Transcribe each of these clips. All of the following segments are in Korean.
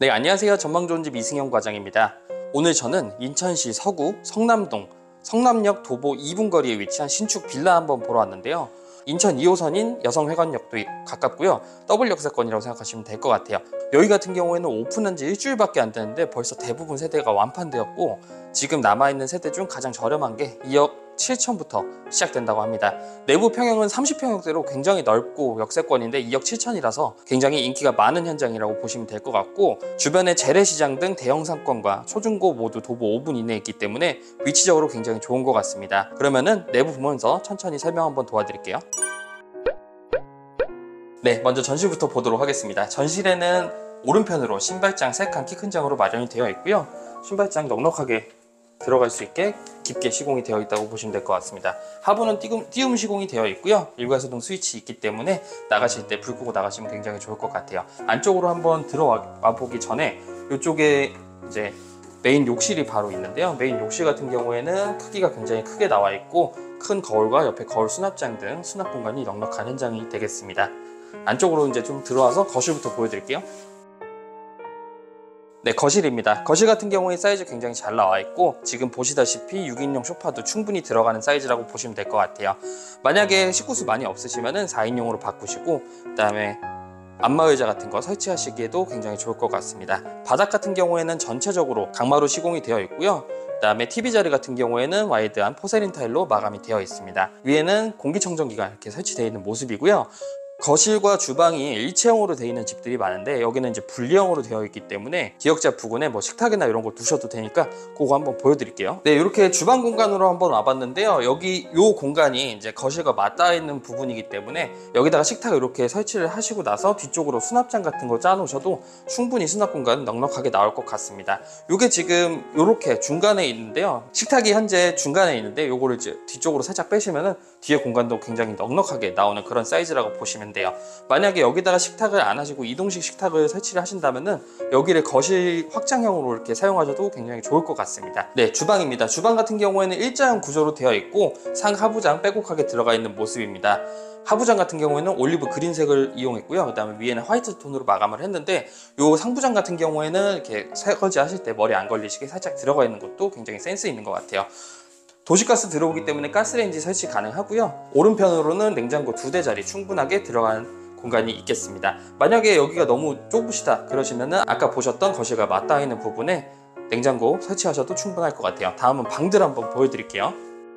네, 안녕하세요. 전망 좋은 집 이승현 과장입니다. 오늘 저는 인천시 서구 성남동 성남역 도보 2분 거리에 위치한 신축 빌라 한번 보러 왔는데요. 인천 2호선인 여성회관역도 가깝고요. 더블 역세권이라고 생각하시면 될 것 같아요. 여기 같은 경우에는 오픈한 지 일주일밖에 안 됐는데 벌써 대부분 세대가 완판되었고, 지금 남아있는 세대 중 가장 저렴한 게 2억 7천부터 시작된다고 합니다. 내부 평형은 30평형대로 굉장히 넓고 역세권인데 2억 7천이라서 굉장히 인기가 많은 현장이라고 보시면 될 것 같고, 주변에 재래시장 등 대형 상권과 초중고 모두 도보 5분 이내에 있기 때문에 위치적으로 굉장히 좋은 것 같습니다. 그러면은 내부 보면서 천천히 설명 한번 도와드릴게요. 네, 먼저 전실부터 보도록 하겠습니다. 전실에는 오른편으로 신발장 3칸 키 큰 장으로 마련이 되어 있고요. 신발장 넉넉하게 들어갈 수 있게 깊게 시공이 되어 있다고 보시면 될 것 같습니다. 하부는 띄움 시공이 되어 있고요. 일괄소등 스위치 있기 때문에 나가실 때 불 끄고 나가시면 굉장히 좋을 것 같아요. 안쪽으로 한번 들어와 보기 전에 이쪽에 이제 메인 욕실이 바로 있는데요. 메인 욕실 같은 경우에는 크기가 굉장히 크게 나와 있고, 큰 거울과 옆에 거울 수납장 등 수납 공간이 넉넉한 현장이 되겠습니다. 안쪽으로 이제 좀 들어와서 거실부터 보여드릴게요. 네, 거실입니다. 거실 같은 경우에 사이즈 굉장히 잘 나와 있고, 지금 보시다시피 6인용 소파도 충분히 들어가는 사이즈라고 보시면 될 것 같아요. 만약에 식구수 많이 없으시면 4인용으로 바꾸시고, 그 다음에 안마의자 같은 거 설치하시기에도 굉장히 좋을 것 같습니다. 바닥 같은 경우에는 전체적으로 강마루 시공이 되어 있고요. 그 다음에 TV 자리 같은 경우에는 와이드한 포세린 타일로 마감이 되어 있습니다. 위에는 공기청정기가 이렇게 설치되어 있는 모습이고요. 거실과 주방이 일체형으로 되어 있는 집들이 많은데, 여기는 이제 분리형으로 되어 있기 때문에 기역자 부근에 뭐 식탁이나 이런 거 두셔도 되니까 그거 한번 보여드릴게요. 네, 이렇게 주방 공간으로 한번 와봤는데요. 여기 요 공간이 이제 거실과 맞닿아 있는 부분이기 때문에 여기다가 식탁을 이렇게 설치를 하시고 나서 뒤쪽으로 수납장 같은 거 짜놓으셔도 충분히 수납 공간 넉넉하게 나올 것 같습니다. 요게 지금 요렇게 중간에 있는데요. 식탁이 현재 중간에 있는데 요거를 이제 뒤쪽으로 살짝 빼시면은 뒤에 공간도 굉장히 넉넉하게 나오는 그런 사이즈라고 보시면 돼요. 만약에 여기다가 식탁을 안 하시고 이동식 식탁을 설치를 하신다면은 여기를 거실 확장형으로 이렇게 사용하셔도 굉장히 좋을 것 같습니다. 네, 주방입니다. 주방 같은 경우에는 일자형 구조로 되어 있고 상하부장 빼곡하게 들어가 있는 모습입니다. 하부장 같은 경우에는 올리브 그린색을 이용했고요. 그 다음에 위에는 화이트 톤으로 마감을 했는데, 요 상부장 같은 경우에는 이렇게 설거지 하실 때 머리 안 걸리시게 살짝 들어가 있는 것도 굉장히 센스 있는 것 같아요. 도시가스 들어오기 때문에 가스레인지 설치 가능하고요. 오른편으로는 냉장고 2대 자리 충분하게 들어간 공간이 있겠습니다. 만약에 여기가 너무 좁으시다 그러시면은 아까 보셨던 거실과 맞닿아 있는 부분에 냉장고 설치하셔도 충분할 것 같아요. 다음은 방들 한번 보여드릴게요.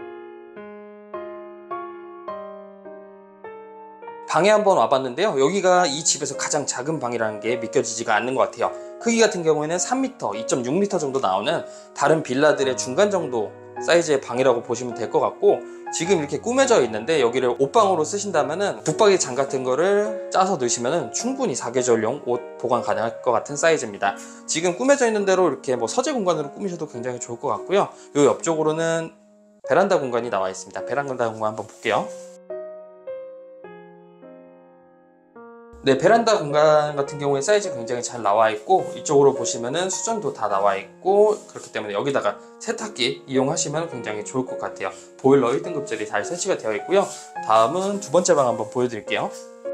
방에 한번 와봤는데요. 여기가 이 집에서 가장 작은 방이라는 게 믿겨지지가 않는 것 같아요. 크기 같은 경우에는 3m, 2.6m 정도 나오는 다른 빌라들의 중간 정도 사이즈의 방이라고 보시면 될 것 같고, 지금 이렇게 꾸며져 있는데 여기를 옷방으로 쓰신다면은 붙박이 장 같은 거를 짜서 넣으시면은 충분히 사계절용 옷 보관 가능할 것 같은 사이즈입니다. 지금 꾸며져 있는 대로 이렇게 뭐 서재 공간으로 꾸미셔도 굉장히 좋을 것 같고요. 요 옆쪽으로는 베란다 공간이 나와 있습니다. 베란다 공간 한번 볼게요. 네, 베란다 공간 같은 경우에 사이즈 굉장히 잘 나와 있고, 이쪽으로 보시면은 수전도 다 나와 있고, 그렇기 때문에 여기다가 세탁기 이용하시면 굉장히 좋을 것 같아요. 보일러 1등급짜리 잘 설치가 되어 있고요. 다음은 두 번째 방 한번 보여드릴게요.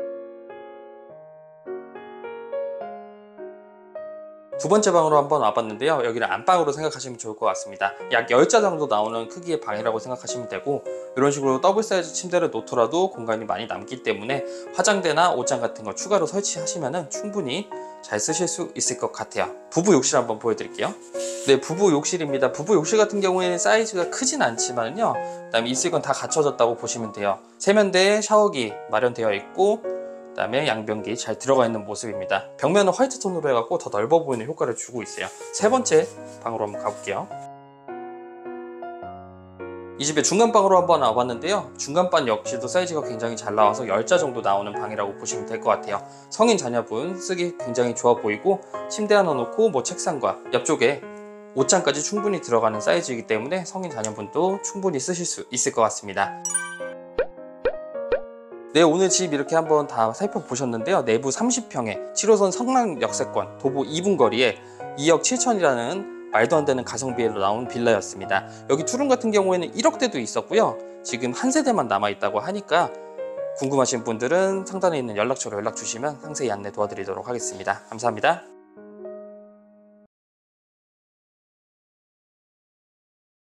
두 번째 방으로 한번 와봤는데요. 여기를 안방으로 생각하시면 좋을 것 같습니다. 약 10자 정도 나오는 크기의 방이라고 생각하시면 되고, 이런 식으로 더블 사이즈 침대를 놓더라도 공간이 많이 남기 때문에 화장대나 옷장 같은 거 추가로 설치하시면 충분히 잘 쓰실 수 있을 것 같아요. 부부 욕실 한번 보여드릴게요. 네, 부부 욕실입니다. 부부 욕실 같은 경우에는 사이즈가 크진 않지만요, 그다음에 있을 건 다 갖춰졌다고 보시면 돼요. 세면대에 샤워기 마련되어 있고, 그 다음에 양변기 잘 들어가 있는 모습입니다. 벽면은 화이트 톤으로 해갖고 더 넓어 보이는 효과를 주고 있어요. 세 번째 방으로 한번 가볼게요. 이 집의 중간방으로 한번 와봤는데요. 중간방 역시도 사이즈가 굉장히 잘 나와서 10자 정도 나오는 방이라고 보시면 될 것 같아요. 성인 자녀분 쓰기 굉장히 좋아 보이고, 침대 하나 놓고 뭐 책상과 옆쪽에 옷장까지 충분히 들어가는 사이즈이기 때문에 성인 자녀분도 충분히 쓰실 수 있을 것 같습니다. 네, 오늘 집 이렇게 한번 다 살펴보셨는데요. 내부 30평에 7호선 성남 역세권 도보 2분 거리에 2억 7천이라는 말도 안 되는 가성비로 나온 빌라였습니다. 여기 투룸 같은 경우에는 1억대도 있었고요. 지금 한 세대만 남아있다고 하니까 궁금하신 분들은 상단에 있는 연락처로 연락 주시면 상세히 안내 도와드리도록 하겠습니다. 감사합니다.